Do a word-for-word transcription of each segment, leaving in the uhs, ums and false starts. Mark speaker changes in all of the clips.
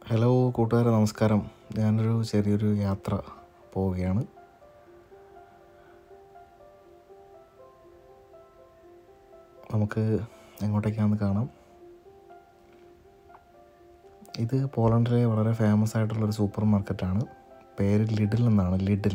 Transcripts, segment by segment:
Speaker 1: Hello കൂട്ടുകാരെ, നമസ്കാരം. ഞാനൊരു ചെറിയൊരു യാത്ര പോവുകയാണ്. നമുക്ക് എങ്ങോട്ടേക്കാണെന്ന് കാണാം. ഇത് പോളണ്ടിലെ വളരെ ഫേമസ് ആയിട്ടുള്ളൊരു സൂപ്പർ മാർക്കറ്റാണ്. പേര് ലിഡിൽ എന്നാണ്. ലിഡിൽ.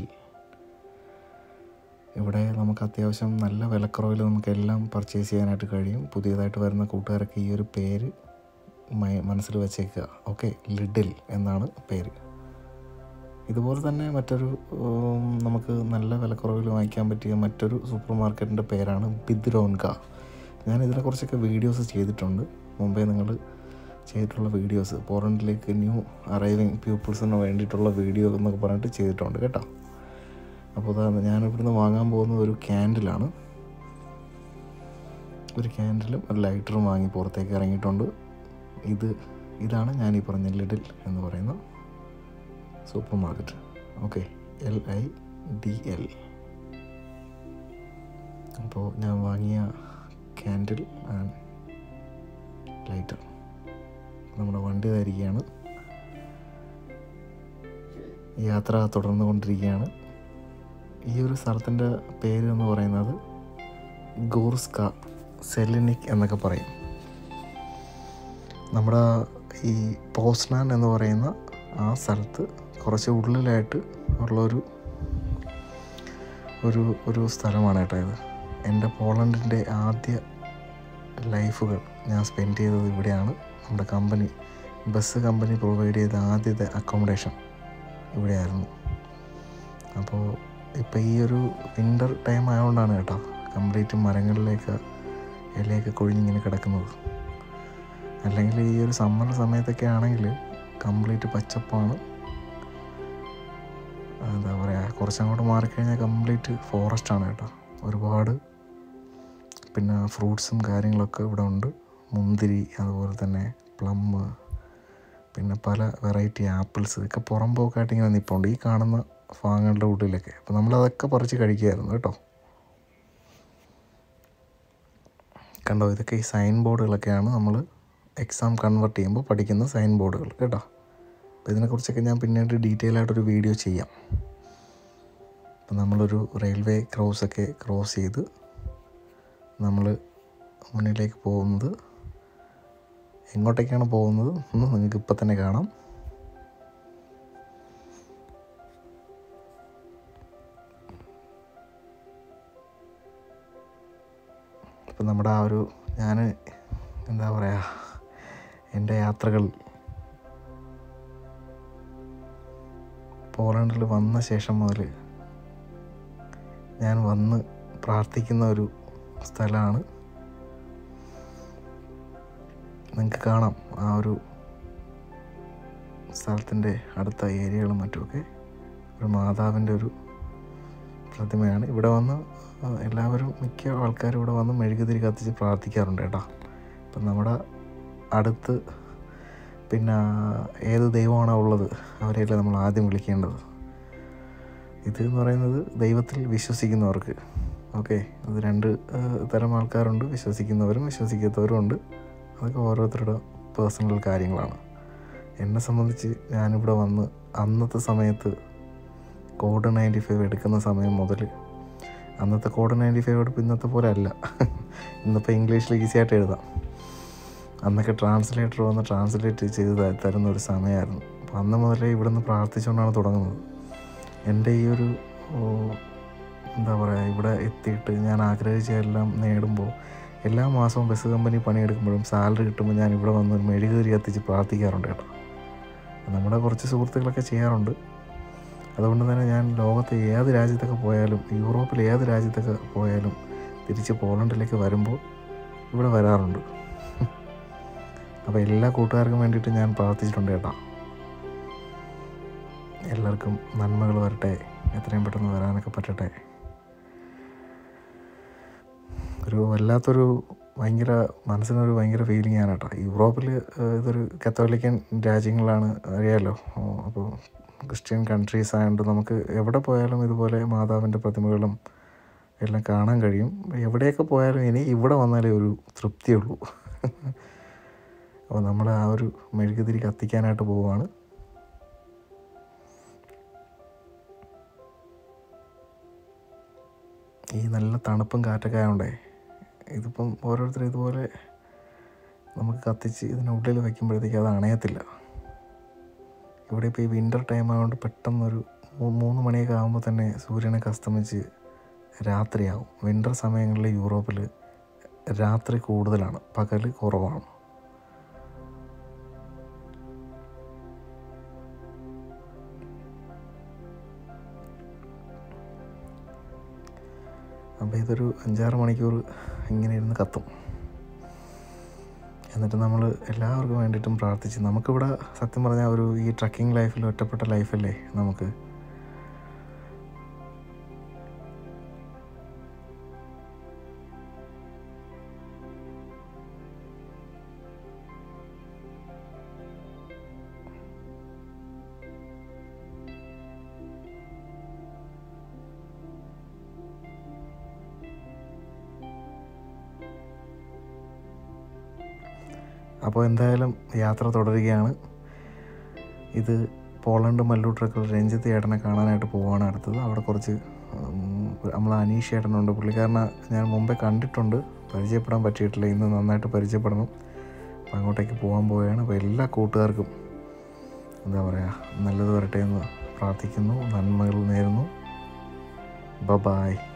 Speaker 1: ഇവിടെ നമുക്ക് അത്യാവശ്യം നല്ല വിലക്കുറവിൽ നമുക്കെല്ലാം പർച്ചേസ് ചെയ്യാനായിട്ട് കഴിയും. പുതിയതായിട്ട് വരുന്ന കൂട്ടുകാരൊക്കെ ഈ ഒരു പേര് മനസ്സിൽ വെച്ചേക്കുക. ഓക്കെ, ലിഡിൽ എന്നാണ് പേര്. ഇതുപോലെ തന്നെ മറ്റൊരു നമുക്ക് നല്ല വിലക്കുറവിൽ വാങ്ങിക്കാൻ പറ്റിയ മറ്റൊരു സൂപ്പർ മാർക്കറ്റിൻ്റെ പേരാണ് ബിദ്രോൻക. ഞാൻ ഇതിനെക്കുറിച്ചൊക്കെ വീഡിയോസ് ചെയ്തിട്ടുണ്ട്. മുമ്പേ നിങ്ങൾ ചെയ്തിട്ടുള്ള വീഡിയോസ് പോളണ്ടിലേക്ക് ന്യൂ അറൈവിങ് പീപ്പിൾസിന് വേണ്ടിയിട്ടുള്ള വീഡിയോ എന്നൊക്കെ പറഞ്ഞിട്ട് ചെയ്തിട്ടുണ്ട് കേട്ടോ. അപ്പോൾ അതാണ് ഞാനിവിടുന്ന് വാങ്ങാൻ പോകുന്നത്. ഒരു ക്യാൻഡിലാണ്. ഒരു ക്യാൻഡിലും ഒരു ലൈറ്ററും വാങ്ങി പുറത്തേക്ക് ഇറങ്ങിയിട്ടുണ്ട്. ഇത് ഇതാണ് ഞാൻ ഈ പറഞ്ഞ ലിഡിൽ എന്ന് പറയുന്ന supermarket. Okay, L I D L. അപ്പോൾ ഞാൻ വാങ്ങിയ ക്യാൻഡിൽ ആൻഡ് ലൈറ്റർ നമ്മുടെ വണ്ടി ധരിക്കുകയാണ്. യാത്ര തുടർന്നു കൊണ്ടിരിക്കുകയാണ്. ഈ ഒരു സ്ഥലത്തിൻ്റെ പേര് എന്ന് പറയുന്നത് ഗോർസ്ക സെലിനിക് എന്നൊക്കെ പറയും. നമ്മുടെ ഈ പോസ്നാൻ എന്ന് പറയുന്ന ആ സ്ഥലത്ത് കുറച്ച് ഉള്ളിലായിട്ട് ഉള്ളൊരു ഒരു ഒരു സ്ഥലമാണ് കേട്ടോ ഇത്. എൻ്റെ പോളണ്ടിൻ്റെ ആദ്യ ലൈഫുകൾ ഞാൻ സ്പെൻഡ് ചെയ്തത് ഇവിടെയാണ്. നമ്മുടെ കമ്പനി ബസ് കമ്പനി പ്രൊവൈഡ് ചെയ്ത ആദ്യത്തെ അക്കോമഡേഷൻ ഇവിടെയായിരുന്നു. അപ്പോൾ ഇപ്പോൾ ഈ ഒരു വിൻ്റർ ടൈം ആയതുകൊണ്ടാണ് കേട്ടോ കംപ്ലീറ്റ് മരങ്ങളിലേക്ക് ഇലയൊക്കെ കൊഴിഞ്ഞിങ്ങനെ കിടക്കുന്നത്. അല്ലെങ്കിൽ ഈ ഒരു സമ്മർ സമയത്തൊക്കെ ആണെങ്കിൽ കംപ്ലീറ്റ് പച്ചപ്പാണ്. എന്താ പറയുക, കുറച്ചങ്ങോട്ട് മാറിക്കഴിഞ്ഞാൽ കംപ്ലീറ്റ് ഫോറസ്റ്റാണ് കേട്ടോ. ഒരുപാട് പിന്നെ ഫ്രൂട്ട്സും കാര്യങ്ങളൊക്കെ ഇവിടെ ഉണ്ട്. മുന്തിരി, അതുപോലെ തന്നെ പ്ലം, പിന്നെ പല വെറൈറ്റി ആപ്പിൾസ് ഒക്കെ പുറമ്പോക്കായിട്ട് ഇങ്ങനെ നിൽപ്പുണ്ട് ഈ കാണുന്ന ഭാഗങ്ങളുടെ ഉള്ളിലൊക്കെ. അപ്പോൾ നമ്മളതൊക്കെ പറിച്ച് കഴിക്കുമായിരുന്നു കേട്ടോ. കണ്ടോ, ഇതൊക്കെ ഈ സൈൻ ബോർഡുകളൊക്കെയാണ് നമ്മൾ എക്സാം കൺവേർട്ട് ചെയ്യുമ്പോൾ പഠിക്കുന്ന സൈൻ ബോർഡുകൾ കേട്ടോ. അപ്പോൾ ഇതിനെക്കുറിച്ചൊക്കെ ഞാൻ പിന്നീട് ഡീറ്റെയിൽ ആയിട്ടൊരു വീഡിയോ ചെയ്യാം. അപ്പോൾ നമ്മളൊരു റെയിൽവേ ക്രോസൊക്കെ ക്രോസ് ചെയ്ത് നമ്മൾ മുന്നിലേക്ക് പോകുന്നത്, എങ്ങോട്ടേക്കാണ് പോകുന്നത് എന്ന് നിങ്ങൾക്ക് ഇപ്പം തന്നെ കാണാം. അപ്പം നമ്മുടെ ആ ഒരു ഞാൻ എന്താ പറയുക എൻ്റെ യാത്രകൾ പോളണ്ടിൽ വന്ന ശേഷം മുതൽ ഞാൻ വന്ന് പ്രാർത്ഥിക്കുന്ന ഒരു സ്ഥലമാണ്. നിങ്ങൾക്ക് കാണാം ആ ഒരു സ്ഥലത്തിൻ്റെ അടുത്ത ഏരിയകളും മറ്റുമൊക്കെ ഒരു മാതാവിൻ്റെ ഒരു പ്രതിമയാണ്. ഇവിടെ വന്ന് എല്ലാവരും മിക്ക ആൾക്കാരും ഇവിടെ വന്ന് മെഴുകുതിരി കത്തിച്ച് പ്രാർത്ഥിക്കാറുണ്ട് കേട്ടോ. അപ്പം നമ്മുടെ അടുത്ത് പിന്നെ ഏത് ദൈവമാണോ ഉള്ളത് അവരെയല്ലേ നമ്മൾ ആദ്യം വിളിക്കേണ്ടത്. ഇത് എന്ന് പറയുന്നത് ദൈവത്തിൽ വിശ്വസിക്കുന്നവർക്ക്. ഓക്കെ, അത് രണ്ട് തരം ആൾക്കാരുണ്ട്, വിശ്വസിക്കുന്നവരും വിശ്വസിക്കാത്തവരും ഉണ്ട്. അതൊക്കെ ഓരോരുത്തരുടെ പേഴ്സണൽ കാര്യങ്ങളാണ്. എന്നെ സംബന്ധിച്ച് ഞാനിവിടെ വന്ന് അന്നത്തെ സമയത്ത് കോഡ് നയൻറ്റി ഫൈവ് എടുക്കുന്ന സമയം മുതൽ, അന്നത്തെ കോഡ് നയൻറ്റി ഫൈവ് എടുപ്പ് ഇന്നത്തെ പോലെ അല്ല. ഇന്നിപ്പോൾ ഇംഗ്ലീഷിൽ ഈസി ആയിട്ട് എഴുതാം. അന്നൊക്കെ ട്രാൻസ്ലേറ്റർ വന്ന് ട്രാൻസ്ലേറ്റ് ചെയ്ത് തരുന്ന ഒരു സമയമായിരുന്നു. അപ്പോൾ അന്ന് മുതലേ ഇവിടെ നിന്ന് പ്രാർത്ഥിച്ചുകൊണ്ടാണ് തുടങ്ങുന്നത്. എൻ്റെ ഈ ഒരു എന്താ പറയുക, ഇവിടെ എത്തിയിട്ട് ഞാൻ ആഗ്രഹിച്ച എല്ലാം നേടുമ്പോൾ, എല്ലാ മാസവും ബസ് കമ്പനി പണിയെടുക്കുമ്പോഴും സാലറി കിട്ടുമ്പോൾ ഞാൻ ഇവിടെ വന്ന് മെഴുകുതിരി കത്തിച്ച് പ്രാർത്ഥിക്കാറുണ്ട് കേട്ടോ. നമ്മുടെ കുറച്ച് സുഹൃത്തുക്കളൊക്കെ ചെയ്യാറുണ്ട്. അതുകൊണ്ട് തന്നെ ഞാൻ ലോകത്തെ ഏത് രാജ്യത്തൊക്കെ പോയാലും, യൂറോപ്പിൽ ഏത് രാജ്യത്തൊക്കെ പോയാലും തിരിച്ച് പോളണ്ടിലേക്ക് വരുമ്പോൾ ഇവിടെ വരാറുണ്ട്. അപ്പോൾ എല്ലാ കൂട്ടുകാർക്കും വേണ്ടിയിട്ട് ഞാൻ പ്രാർത്ഥിച്ചിട്ടുണ്ട് കേട്ടോ. എല്ലാവർക്കും നന്മകൾ വരട്ടെ, എത്രയും പെട്ടെന്ന് വരാനൊക്കെ പറ്റട്ടെ. ഒരു വല്ലാത്തൊരു ഭയങ്കര മനസ്സിനൊരു ഭയങ്കര ഫീലിംഗ് ആണ് കേട്ടോ. യൂറോപ്പിൽ ഇതൊരു കത്തോലിക്കൻ രാജ്യങ്ങളാണ്, അറിയാമല്ലോ. അപ്പോൾ ക്രിസ്ത്യൻ കൺട്രീസ് ആയതുകൊണ്ട് നമുക്ക് എവിടെ പോയാലും ഇതുപോലെ മാതാവിൻ്റെ പ്രതിമകളും എല്ലാം കാണാൻ കഴിയും. എവിടെയൊക്കെ പോയാലും ഇനി ഇവിടെ വന്നാലേ ഒരു തൃപ്തിയുള്ളൂ. അപ്പോൾ നമ്മൾ ആ ഒരു മെഴുകുതിരി കത്തിക്കാനായിട്ട് പോവുകയാണ്. ഈ നല്ല തണുപ്പും കാറ്റൊക്കെ ആയതുകൊണ്ടേ ഇതിപ്പം ഓരോരുത്തരും ഇതുപോലെ നമുക്ക് കത്തിച്ച് ഇതിനുള്ളിൽ വയ്ക്കുമ്പോഴത്തേക്ക് അത് അണയത്തില്ല. ഇവിടെ ഇപ്പോൾ ഈ വിൻ്റർ ടൈം ആയതുകൊണ്ട് പെട്ടെന്നൊരു മൂന്ന് മണിയൊക്കെ ആകുമ്പോൾ തന്നെ സൂര്യനൊക്കെ അസ്തമിച്ച് രാത്രിയാവും. വിൻ്റർ സമയങ്ങളിൽ യൂറോപ്പിൽ രാത്രി കൂടുതലാണ്, പകൽ കുറവാണ്. അപ്പോൾ ഇതൊരു അഞ്ചാറ് മണിക്കൂർ ഇങ്ങനെ ഇരുന്ന് കത്തും. എന്നിട്ട് നമ്മൾ എല്ലാവർക്കും വേണ്ടിയിട്ടും പ്രാർത്ഥിച്ച്, നമുക്കിവിടെ സത്യം പറഞ്ഞാൽ ഒരു ഈ ട്രക്കിംഗ് ലൈഫിൽ ഒറ്റപ്പെട്ട ലൈഫല്ലേ നമുക്ക്. അപ്പോൾ എന്തായാലും യാത്ര തുടരുകയാണ്. ഇത് പോളണ്ട് മല്ലൂർ ട്രക്കിൽ രഞ്ജിത്ത് ചേട്ടനെ കാണാനായിട്ട് പോവുകയാണ് അടുത്തത്. അവിടെ കുറച്ച് നമ്മൾ അനീഷ് ചേട്ടനുണ്ട്, പുള്ളിക്കാരനെ ഞാൻ മുമ്പേ കണ്ടിട്ടുണ്ട്, പരിചയപ്പെടാൻ പറ്റിയിട്ടില്ല. ഇന്ന് നന്നായിട്ട് പരിചയപ്പെടണം. അപ്പോൾ അങ്ങോട്ടേക്ക് പോകാൻ പോവുകയാണ്. അപ്പോൾ എല്ലാ കൂട്ടുകാർക്കും എന്താ പറയുക, നല്ലത് വരട്ടെ എന്ന് പ്രാർത്ഥിക്കുന്നു, നന്മകൾ നേരുന്നു. ബൈ.